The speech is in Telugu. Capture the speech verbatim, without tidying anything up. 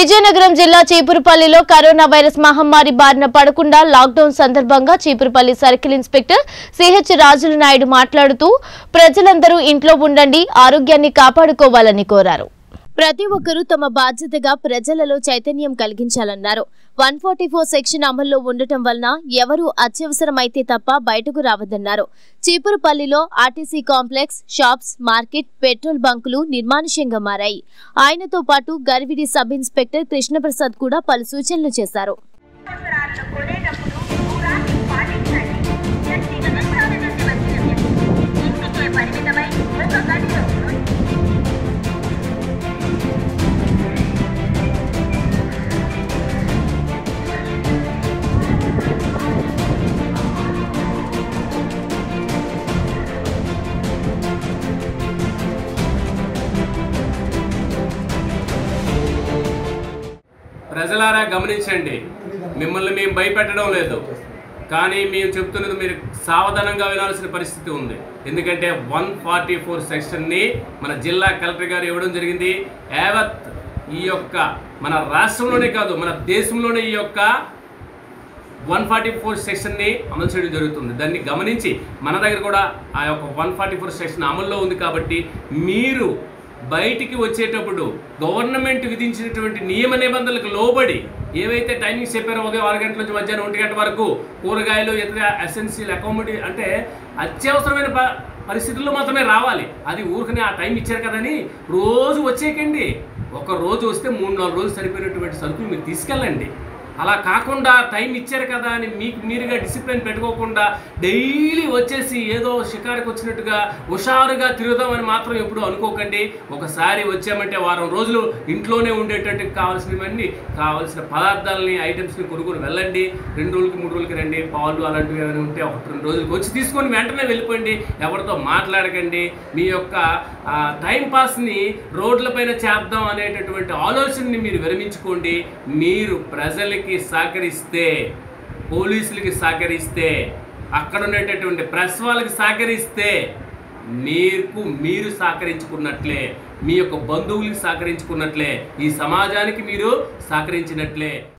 విజయనగరం జిల్లా చీపురుపల్లిలో కరోనా వైరస్ మహమ్మారి బారిన పడకుండా లాక్డౌన్ సందర్భంగా చీపురుపల్లి సర్కిల్ ఇన్స్పెక్టర్ సిహెచ్ రాజుల నాయుడు మాట్లాడుతూ ప్రజలందరూ ఇంట్లో ఉండండి, ఆరోగ్యాన్ని కాపాడుకోవాలని కోరారు. ప్రతి ఒక్కరూ తమ బాధ్యతగా ప్రజలలో చైతన్యం కలిగించాలన్నారు. వన్ ఫార్టీ ఫోర్ సెక్షన్ అమల్లో ఉండటం వలన ఎవరూ అత్యవసరమైతే తప్ప బయటకు రావద్దన్నారు. చీపురుపల్లిలో RTC complex, shops, market, petrol బంకులు నిర్మానుష్యంగా మారాయి. ఆయనతో పాటు గర్విడి సబ్ ఇన్స్పెక్టర్ కృష్ణప్రసాద్ కూడా పలు సూచనలు చేశారు. ప్రజలారా గమనించండి, మిమ్మల్ని మేము భయపెట్టడం లేదు, కానీ మేము చెప్తున్నది మీరు సావధానంగా వినాల్సిన పరిస్థితి ఉంది. ఎందుకంటే వన్ ఫార్టీ ఫోర్ సెక్షన్ని మన జిల్లా కలెక్టర్ గారు ఇవ్వడం జరిగింది. యావత్ ఈ యొక్క మన రాష్ట్రంలోనే కాదు, మన దేశంలోనే ఈ యొక్క వన్ ఫార్టీ ఫోర్ సెక్షన్ని అమలు చేయడం జరుగుతుంది. దాన్ని గమనించి మన దగ్గర కూడా ఆ యొక్క వన్ ఫార్టీ ఫోర్ సెక్షన్ అమల్లో ఉంది. కాబట్టి మీరు బయటికి వచ్చేటప్పుడు గవర్నమెంట్ విధించినటువంటి నియమ నిబంధనలకు లోబడి ఏవైతే టైమింగ్స్ చెప్పారో ఉదయం ఆరు గంటల నుంచి మధ్యాహ్నం ఒంటి గంట వరకు కూరగాయలు ఇతర ఎసెన్షియల్ అకామిడేట్ అంటే అత్యవసరమైన ప పరిస్థితుల్లో మాత్రమే రావాలి. అది ఊరికనే ఆ టైం ఇచ్చారు కదని రోజు వచ్చేకండి. ఒక రోజు వస్తే మూడు నాలుగు రోజులు సరిపోయినటువంటి సరుకులు మీరు తీసుకెళ్ళండి. అలా కాకుండా టైం ఇచ్చారు కదా అని మీకు మీరుగా డిసిప్లిన్ పెట్టుకోకుండా డైలీ వచ్చేసి ఏదో షికారుకి వచ్చినట్టుగా హుషారుగా తిరుగుదామని మాత్రం ఎప్పుడు అనుకోకండి. ఒకసారి వచ్చామంటే వారం రోజులు ఇంట్లోనే ఉండేటట్టు కావాల్సినవన్నీ కావాల్సిన పదార్థాలని ఐటమ్స్ని కొనుక్కొని వెళ్ళండి. రెండు రోజులకి మూడు రోజులకి రండి. పాలు అలాంటివి ఏమైనా ఉంటే ఒక రెండు రోజులకి వచ్చి తీసుకొని వెంటనే వెళ్ళిపోండి. ఎవరితో మాట్లాడకండి. మీ యొక్క టైంపాస్ని రోడ్లపైన చేద్దాం అనేటటువంటి ఆలోచనని మీరు విరమించుకోండి. మీరు ప్రజలకి సహకరిస్తే, పోలీసులకి సహకరిస్తే, అక్కడ ఉండేటటువంటి ప్రెస్ వాళ్ళకి సహకరిస్తే మీకు మీరు సహకరించుకున్నట్లే, మీ యొక్క బంధువులకి సహకరించుకున్నట్లే, ఈ సమాజానికి మీరు సహకరించినట్లే.